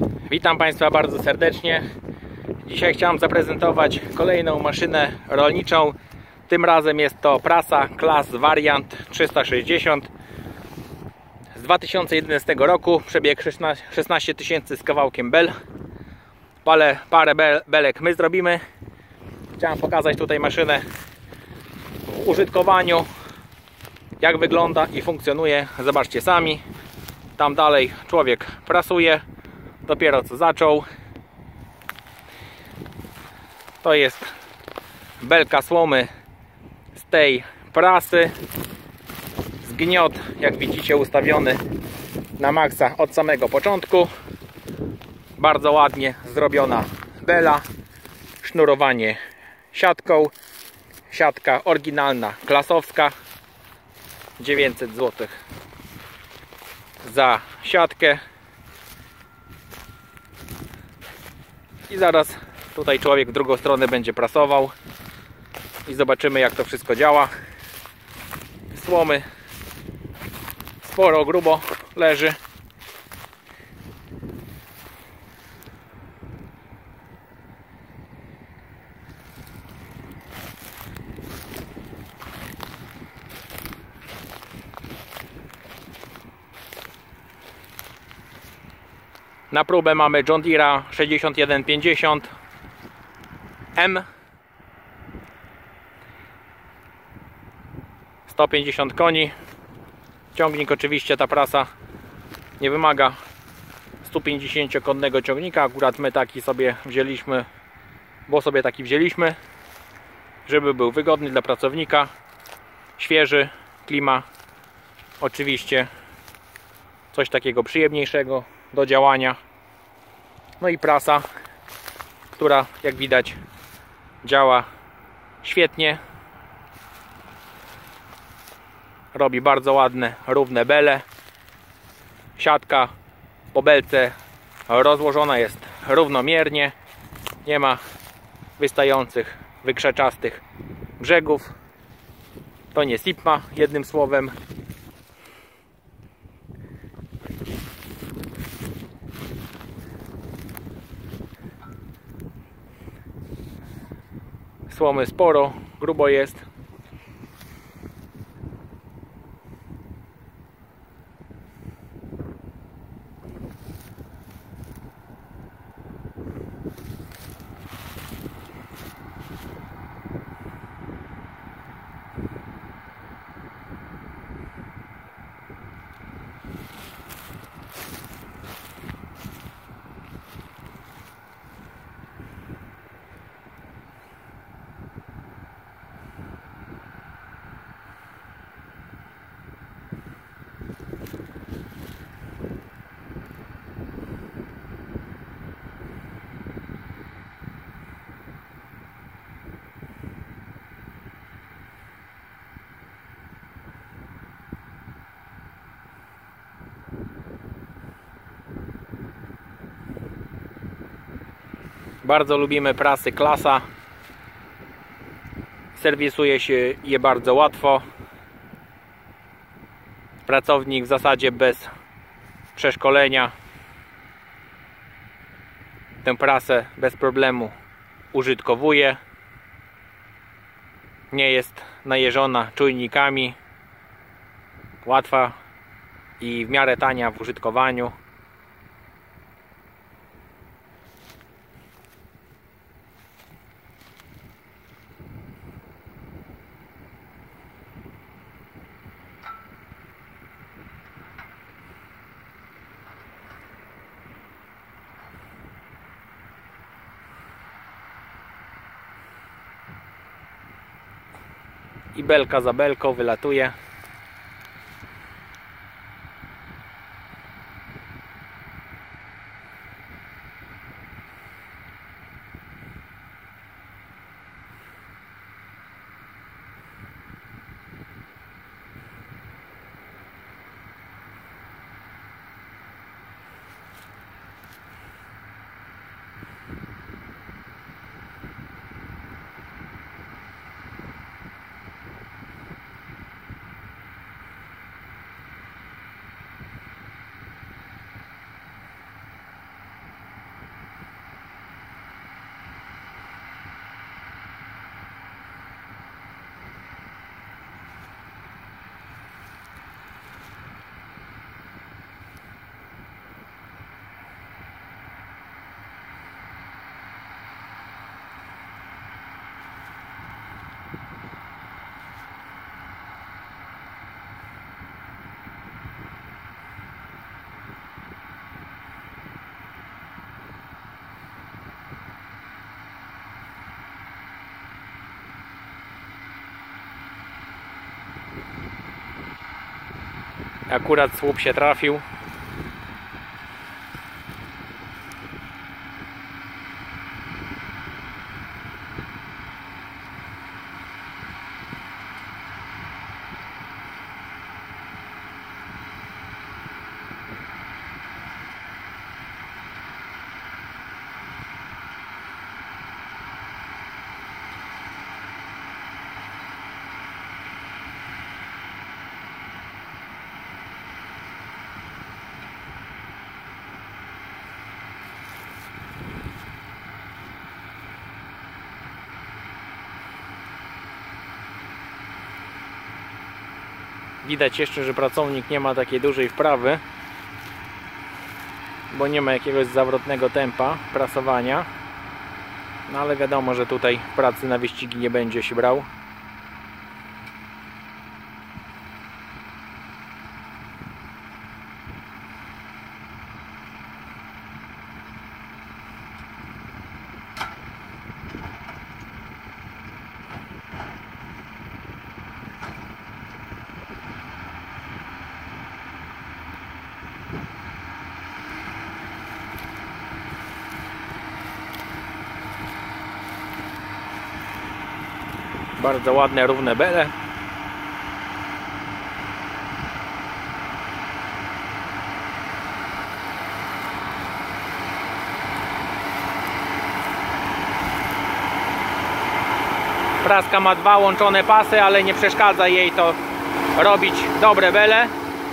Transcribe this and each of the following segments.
Witam Państwa bardzo serdecznie. Dzisiaj chciałem zaprezentować kolejną maszynę rolniczą. Tym razem jest to prasa Claas Variant 360 z 2011 roku. Przebieg 16 tysięcy z kawałkiem bel. Parę belek my zrobimy. Chciałem pokazać tutaj maszynę w użytkowaniu, jak wygląda i funkcjonuje. Zobaczcie sami. Tam dalej człowiek prasuje. Dopiero co zaczął. To jest belka słomy z tej prasy. Zgniot, jak widzicie, ustawiony na maksa od samego początku. Bardzo ładnie zrobiona bela. Sznurowanie siatką. Siatka oryginalna, klasowska. 900 zł za siatkę. I zaraz tutaj człowiek w drugą stronę będzie prasował i zobaczymy, jak to wszystko działa. Słomy sporo, grubo leży. Na próbę mamy John Deere'a 6150 M 150 koni. Ciągnik, oczywiście ta prasa nie wymaga 150-konnego ciągnika. Akurat my taki sobie wzięliśmy, bo sobie taki wzięliśmy, żeby był wygodny dla pracownika, świeży, klima, oczywiście coś takiego przyjemniejszego do działania. No i prasa, która, jak widać, działa świetnie. Robi bardzo ładne, równe bele. Siatka po belce rozłożona jest równomiernie. Nie ma wystających, wykrzeczastych brzegów. To nie SIPMA, jednym słowem. Słomy sporo, grubo jest. Bardzo lubimy prasy Claasa. Serwisuje się je bardzo łatwo. Pracownik w zasadzie bez przeszkolenia tę prasę bez problemu użytkowuje. Nie jest najeżona czujnikami. Łatwa i w miarę tania w użytkowaniu. I belka za belką wylatuje. Akurat słup się trafił. Widać jeszcze, że pracownik nie ma takiej dużej wprawy, bo nie ma jakiegoś zawrotnego tempa prasowania. No ale wiadomo, że tutaj pracy na wyścigi nie będzie się brał. Bardzo ładne, równe bele. Praska ma dwa łączone pasy, ale nie przeszkadza jej to robić dobre bele.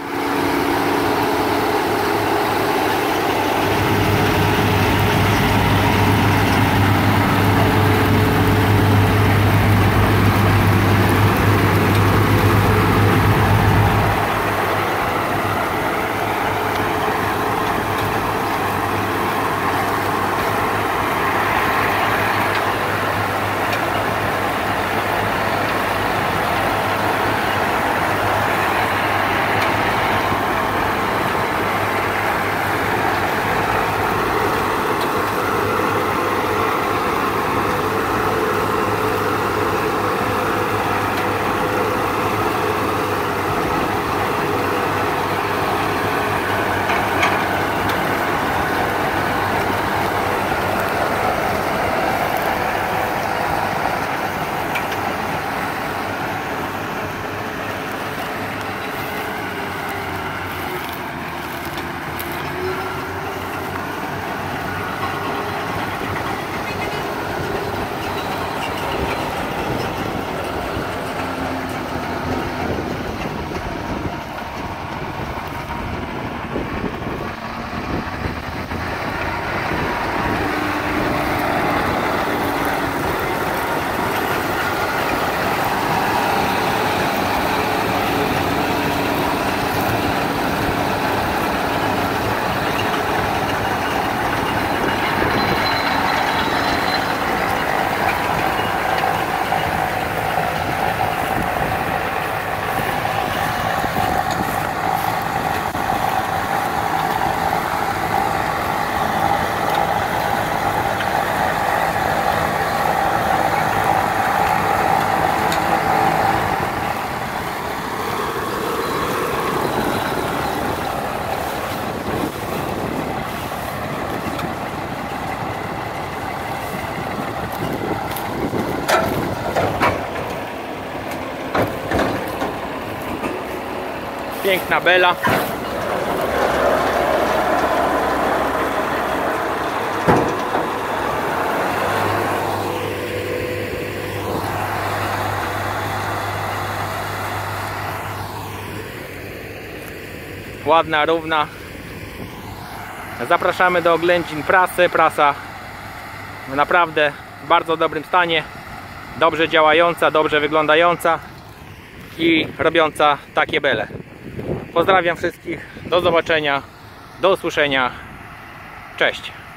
Piękna bela. Ładna, równa. Zapraszamy do oględzin prasy. Prasa w naprawdę bardzo dobrym stanie. Dobrze działająca, dobrze wyglądająca i robiąca takie bele. Pozdrawiam wszystkich, do zobaczenia, do usłyszenia, cześć.